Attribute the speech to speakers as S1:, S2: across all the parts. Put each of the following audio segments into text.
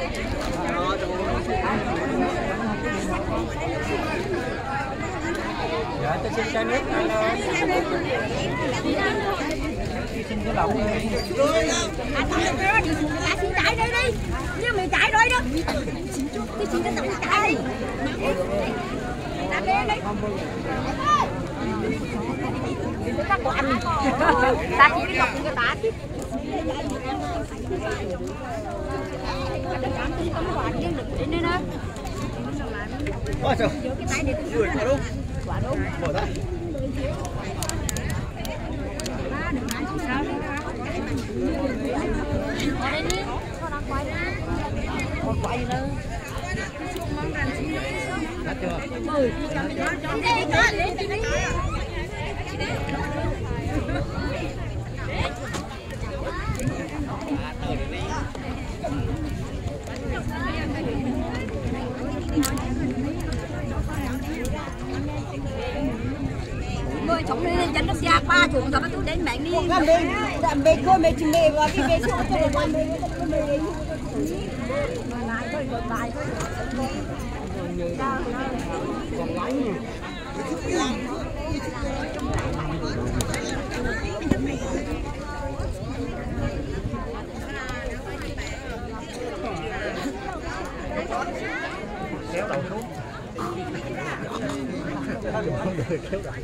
S1: Dạ, tôi xin chai nước anh ơi. Xin cái lẩu đi.
S2: Đi xuống cái lá xin trái đây đi. Nhưng mình trái rồi đó. Cái xin cái tổng trái. Đặt lên đi. Các của anh. Ta chỉ đi học cái tá chứ.
S1: Ôi trời. Gửi quả đúng.
S2: Quả đúng.
S1: Bỏ ra.
S2: Một quả gì nữa.
S1: Đã chưa?
S2: Người chống lên chân nó xe qua chỗ cho nó đến mẹ đi.
S3: Mẹ cô mẹ chừng mẹ vào cái số cho mẹ mẹ mẹ.
S2: Lại thôi, lại thôi.
S1: Kéo đầu xuống. Không được kéo đầu.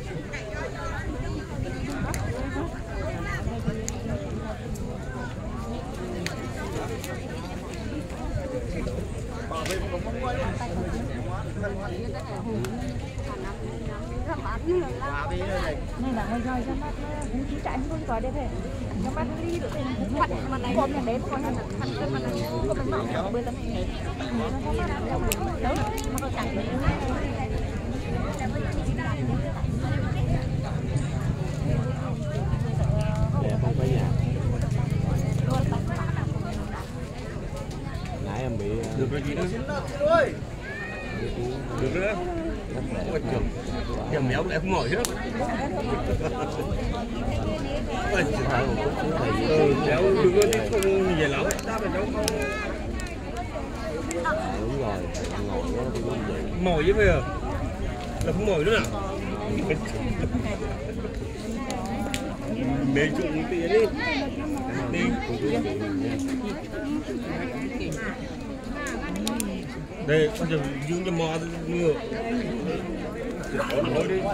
S2: Này là ngồi rồi cho nó cũng chỉ chạy không có đây thế. Nó bắt đi được mặt mà này hôm nay đến con nó thành cái mà này có bên ngoài bơi lên này. Nó có chạy đấy.
S4: Đẹp không phải nhà. Nãy em bị
S1: Được rồi chị ơi. Được rồi. Ôi trời. Giờ méo lại không mỏi hết. Méo được rồi đi không về lắm. Ta phải đâu không.
S4: đúng rồi, ngồi đó thì cũng vậy.
S1: Mỏi chứ bây giờ. Là không mỏi nữa nào. Mê trụng tía đi. Đi. Đây, bây giờ dương cho mò ngựa. Nói đi.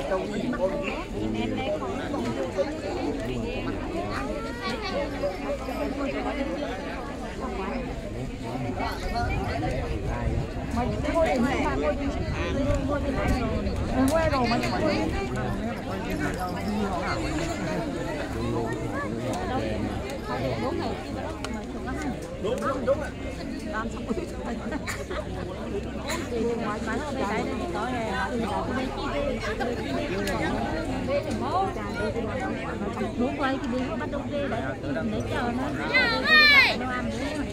S1: Đúng rồi.
S2: Làm xong rồi. Ngoài bán ở đây cái này có đúng quay cái đường bắt đầu về đấy để chờ nó ăn nữa.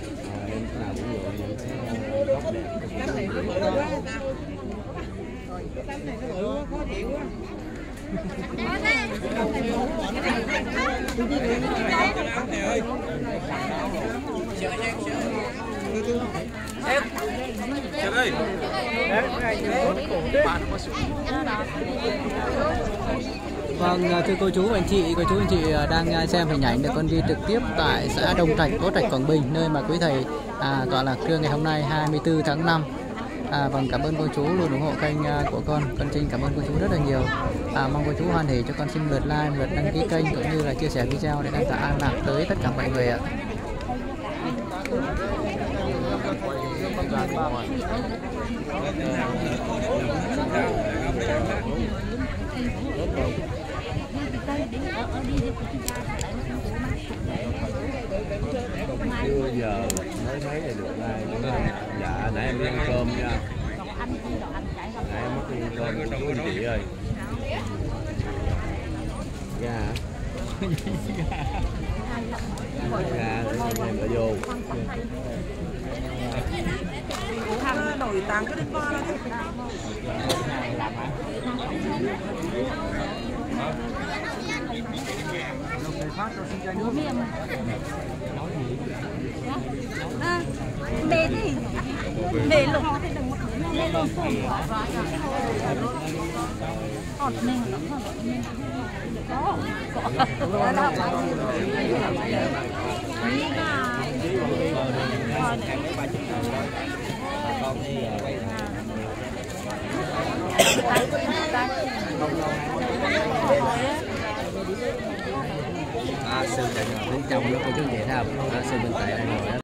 S1: Chờ đây.
S5: Vâng, thưa cô chú anh chị đang xem hình ảnh được con ghi trực tiếp tại xã Đông Trạch, Bố Trạch, Quảng Bình, nơi mà quý thầy tọa lạc trưa ngày hôm nay 24 tháng 5. Vâng, cảm ơn cô chú luôn ủng hộ kênh của con xin cảm ơn cô chú rất là nhiều. Mong cô chú hoan hỉ cho con xin lượt like, lượt đăng ký kênh cũng như là chia sẻ video để đăng tải an lạc tới tất cả mọi người ạ.
S4: Chưa giờ mới thấy là được like đúng không? Dạ, nãy em đi ăn cơm nha. Nãy em mất đi ăn cơm của chú anh chị ơi. Gà hả? Gà em đã vô.
S3: Nổi tàng cái đến qua đó.
S2: Bê đi. Để lục lên lục phun hot mình nó
S5: Sư chào đến chồng nó cô chú chị thấy không? Sư bên tại đang ngồi đó.